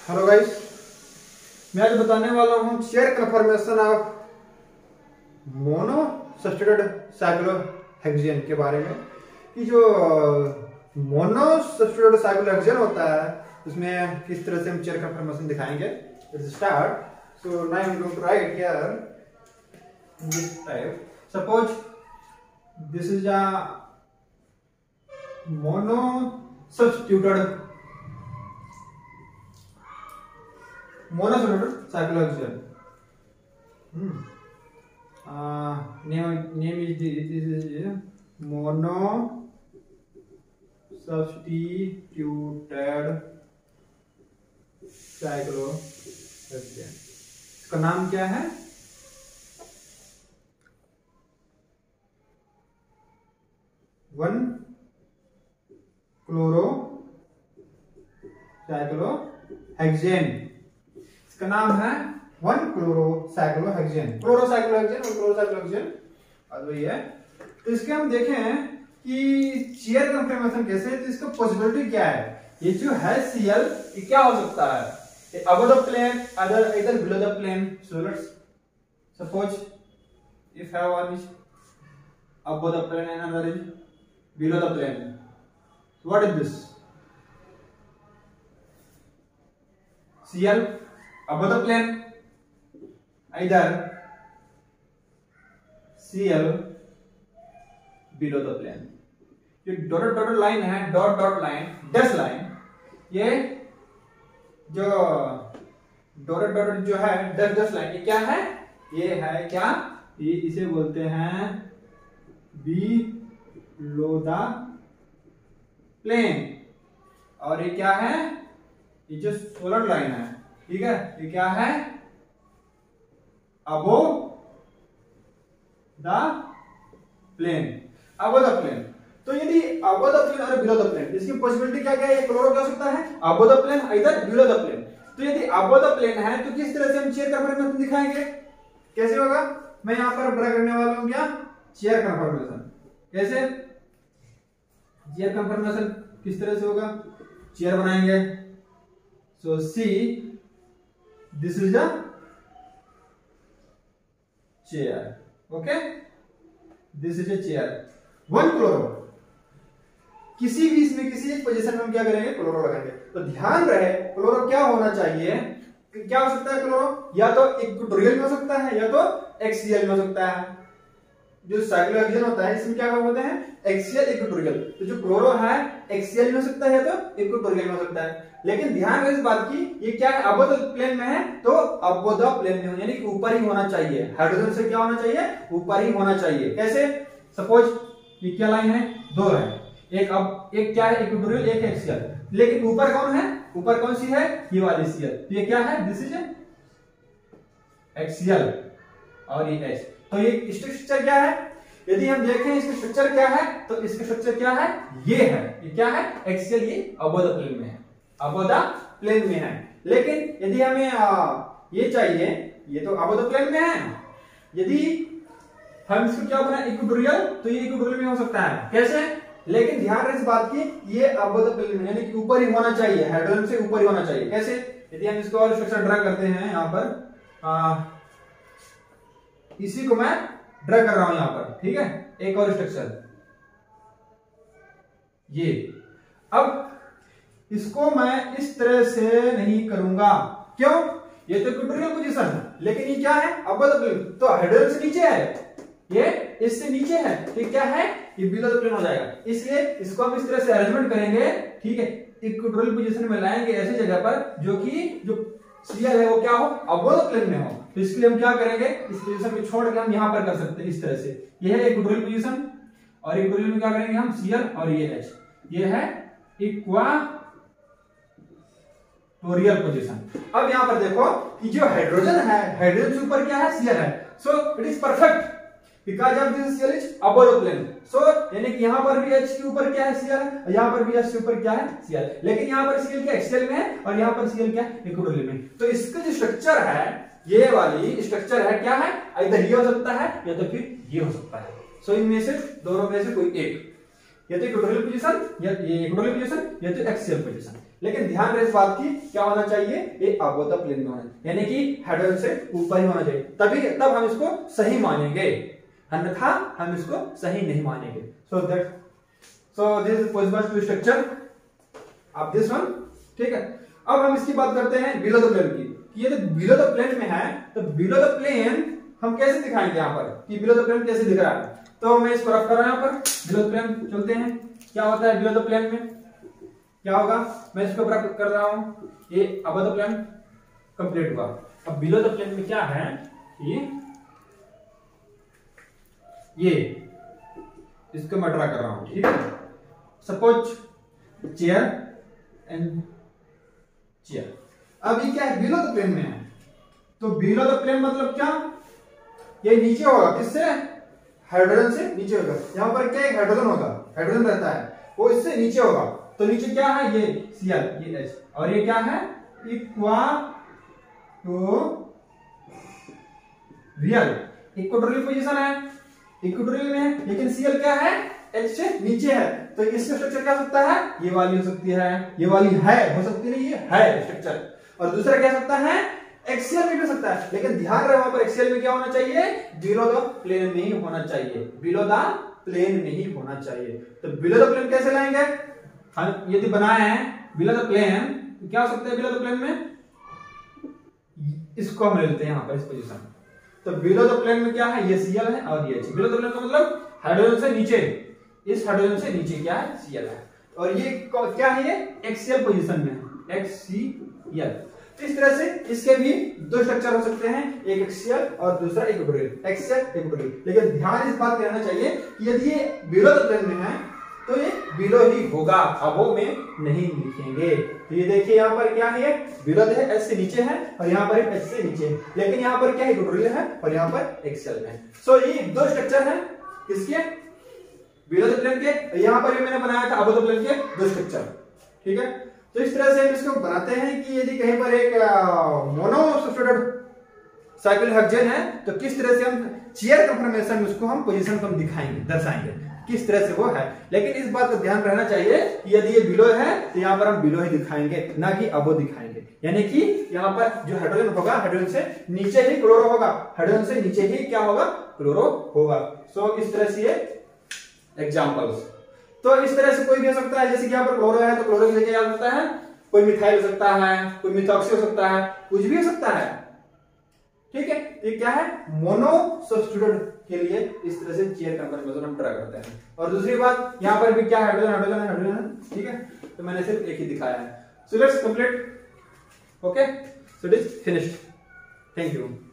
Hello guys, मैं आज बताने वाला हूँ chair confirmation of mono substituted cyclohexane के बारे में। कि जो मोनो सब्स्टिट्यूटेड साइक्लोहेक्सेन होता है उसमें किस तरह से हम चेयर कन्फर्मेशन दिखाएंगे। Let's start. So now I am going to write here this type. Suppose this is a mono substituted cyclohexane. Name is mono substituted cyclohexane. इसका नाम क्या है? 1-क्लोरो साइक्लोहेक्सेन. इसका नाम है 1-क्लोरो साइक्लोहेक्सेन. क्लोरोसाइक्लोहेक्सेन और क्लोरोसाइक्लोहेक्सेन वही है. तो इसके हम देखें कि चेयर कन्फर्मेशन कैसे है, तो इसका पॉसिबिलिटी क्या है. ये जो है Cl, ये क्या हो सकता है? अबव द प्लेन, इधर below the plane. So let's suppose if have one is above the plane and another is below the plane. So what is this? Cl above the plane, either Cl below the plane. ये dotted dotted line है, dot dot line, dash line. ये जो dotted dotted जो है dash dash line, ये क्या है? ये है क्या? ये इसे बोलते हैं below the plane. और ये क्या है? ये जो सोलर लाइन है, ठीक है, ये क्या है? above the plane. above the plane. तो यदि above the plane और below the plane, इसकी पॉसिबिलिटी क्या क्या है? क्लोरो क्या हो सकता है? above the plane, इधर below the plane. तो यदि above the plane है तो किस तरह से हम चेयर कन्फर्मेशन दिखाएंगे? कैसे होगा? मैं यहां पर ड्रा करने वाला हूं क्या? Chair confirmation. कैसे चेयर कन्फर्मेशन किस तरह से होगा? चेयर बनाएंगे. So see this is a chair. Okay, this is a chair. 1-क्लोरो. किसी भी इसमें किसी एक पोजीशन में हम क्या करेंगे? क्लोरो लगाएंगे. तो ध्यान रहे क्लोरो क्या होना चाहिए. क्या हो सकता है क्लोरो? या तो इक्वेटोरियल में हो सकता है या तो एक्सियल में हो सकता है. जो साइक्लोहेक्सेन होता है इसमें क्या बोलते हैं? Axial, equatorial. तो जो क्लोरो है एक्सियल में हो सकता है तो इक्वेटोरियल में हो सकता है. लेकिन ध्यान रहे इस बात की, ये क्या है? अबव द प्लेन में है तो अबव द प्लेन में हो, यानी कि ऊपर ही होना चाहिए. हाइड्रोजन से क्या होना चाहिए? ऊपर ही होना चाहिए. कैसे? सपोज ये क्या लाइन है? दो है. एक क्या है? इक्वेटोरियल, एक एक्सियल. लेकिन ऊपर कौन है? ऊपर कौन सी है? ये वाली सीएल. तो ये क्या है? दिस इज एक्सियल और ये एच. तो ये स्ट्रक्चर क्या है? यदि हम देखें इसका स्ट्रक्चर क्या है, तो इसका स्ट्रक्चर क्या है? ये है. ये क्या है? एक्सियल. ये अबव द प्लेन में है, अबव द प्लेन में है. लेकिन यदि हमें ये चाहिए, ये तो अबव द प्लेन में है. यदि हम इसको क्या बनाए? इक्वेटोरियल, तो ये इक्वेटोरियल में हो सकता है. कैसे? लेकिन ध्यान रहे इस बात की, ये अबव द प्लेन में यानी कि ऊपर ही होना चाहिए, हाइड्रोजन से ऊपर ही होना चाहिए. कैसे? यदि हम इसको और स्ट्रक्चर ड्रा करते हैं यहां पर, इसी को मैं ड्रा कर रहा हूं यहां पर, ठीक है. एक और स्ट्रक्चर ये. अब इसको मैं इस तरह से नहीं करूंगा. क्यों? ये तो इक्वेटोरियल पोजीशन है, लेकिन ये क्या है? Above the plane. तो हाइड्रोजन से नीचे है, ये इससे नीचे है, तो क्या है? ये बिलो द प्लेन हो जाएगा. इसलिए इसको हम इस तरह से अरेंजमेंट करेंगे, ठीक है. इक्वेटोरियल पोजीशन में लाएंगे ऐसी जगह पर जो कि जो सीएल है वो क्या हो? अबव द प्लेन में हो. तो इसके लिए हम क्या करेंगे? इस पोजीशन में छोड़ के हम यहां पर कर सकते हैं इस तरह से. ये है इक्वेटोरियल पोजीशन, और इक्वेटोरियल में क्या करेंगे हम? सीएल और ये एच. ये है इक्वाटोरियल पोजीशन. अब यहां पर देखो कि जो हाइड्रोजन है, हाइड्रोजन से ऊपर क्या है? सीएल है. So it is perfect because of this CL is above the plane. So यानी कि यहां पर भी एच के ऊपर क्या है? सीएल है. यहां पर भी एच के ऊपर क्या है? सीएल. लेकिन यहां पर सीएल क्या? एक्सियल में है, और यहां पर सीएल क्या? इक्वेटोरियल में. तो इसका जो स्ट्रक्चर है, ये वाली स्ट्रक्चर है क्या है? इधर ये हो सकता है या तो फिर ये हो सकता है. सो इनमें से दोनों में से कोई एक. या तो इक्वेटोरियल पोजीशन या ये इक्वेटोरियल पोजीशन या तो एक्सियल पोजीशन। लेकिन ध्यान रहे इस बात की, क्या होना चाहिए, ये अबोव द प्लेन में होना चाहिए, यानी कि हाइड्रोजन से ऊपर ही होना चाहिए, तभी तब हम इसको सही मानेंगे, अन्यथा हम इसको सही नहीं मानेंगे। So this is possible to structure of this one. ठीक है, अब हम इसकी बात करते हैं बिलो द प्लेन की, कि ये तो बिलो द प्लेन में है, तो बिलो द प्लेन हम कैसे दिखाएंगे यहाँ पर कि बिलो द प्लेन कैसे दिख रहा है। तो मैं इसको रफ कर रहा हूं यहाँ पर, बिलो द प्लेन चलते हैं, क्या होता है बिलो द प्लेन में, क्या होगा, मैं इसको रफ कर रहा हूं, ये अबव द प्लेन कंप्लीट हुआ। अब बिलो द प्लेन में क्या है कि ये इसको मैं ड्रा कर रहा हूं, ठीक है। सपोज चेयर एंड चेयर, अब ये क्या है, बिलो द प्लेन में है, तो बिलो द प्लेन मतलब क्या, ये नीचे होगा, किससे, हाइड्रोजन से नीचे होगा। यहां पर क्या, एक हाइड्रोजन होगा, हाइड्रोजन रहता है, वो इससे नीचे होगा, तो नीचे क्या है, ये Cl, ये H, और ये क्या है, इक्वेटोरियल पोजीशन है, इक्वेटोरियल में है, लेकिन Cl क्या है, H से नीचे है, तो इसका स्ट्रक्चर क्या हो सकता है, ये वाली हो सकती है, ये वाली है, हो सकती नहीं, ये है स्ट्रक्चर, और दूसरा क्या हो सकता है, एक्सियल में भी हो सकता है, लेकिन ध्यान रहे वहां पर एक्सियल में क्या होना चाहिए, बिलो द प्लेन नहीं होना चाहिए, बिलो द प्लेन नहीं होना चाहिए। तो बिलो द प्लेन कैसे लाएंगे, हम यदि बनाए हैं बिलो द प्लेन, तो क्या हो सकता है बिलो द प्लेन में, इसको हम ले लेते हैं यहां पर इस पोजीशन। तो बिलो द प्लेन में क्या है, ये Cl है और ये H। बिलो द प्लेन का मतलब हाइड्रोजन से नीचे, इस हाइड्रोजन से नीचे क्या है, Cl है, और ये क्या है, ये एक्सियल पोजीशन में है, XCl। तो इस तरह से इसके भी दो स्ट्रक्चर हो सकते हैं, एक एक्सियल और दूसरा इक्वेटोरियल, एक्सियल इक्वेटोरियल। लेकिन ध्यान इस बात का रहना चाहिए कि यदि ये बिलो द प्लेन में है तो ये बिलो ही होगा, अबोव में नहीं लिखेंगे। तो ये देखिए यहाँ पर क्या है, ये बिलो है, H से नीचे है, और यहाँ पर H से नीचे है, लेकिन यहाँ पर क्या है, इक्वेटोरियल है और यहाँ पर एक्सियल है। सो ये दो स्ट्रक्चर है किसके, बिलो द प्लेन के, यहाँ पर मैंने बनाया था अबोव द प्लेन के दो स्ट्रक्चर, ठीक है। तो इस तरह से हम इसको बनाते हैं कि यदि कहीं पर एक मोनोसब्स्टिट्यूटेड साइक्लिक हेक्सेन है, तो किस तरह से हम चेयर कंफर्मेशन में उसको हम पोजीशन को हम दिखाएंगे, दर्शाएंगे किस तरह से वो है। लेकिन इस बात का ध्यान रहना चाहिए कि यदि ये बिलो है तो यहाँ पर हम बिलो ही दिखाएंगे, ना कि अबो दिखाएंगे, यानी कि यहाँ पर जो हाइड्रोजन होगा, हाइड्रोजन से नीचे ही क्लोरो होगा, हाइड्रोजन से नीचे ही क्या होगा, क्लोरो होगा। सो इस तरह से ये एग्जाम्पल्स। तो इस तरह से कोई भी हो सकता है, जैसे कि यहाँ पर क्लोरो है तो क्लोरो की जगह आ सकता है कोई मिथाइल हो सकता है, कोई मिथॉक्सी हो सकता है, कुछ भी हो सकता है, ठीक है। ये क्या है, मोनो सब्स्टिट्यूट के लिए इस तरह से चेयर कंफर्मेशन हम ट्राई करते हैं। और दूसरी बात, यहाँ पर भी क्या हाइड्रोजन हाइड्रोजन हाइड्रोजन, ठीक है, तो मैंने सिर्फ एक ही दिखाया है। So let's complete, okay, so it is finished, thank you.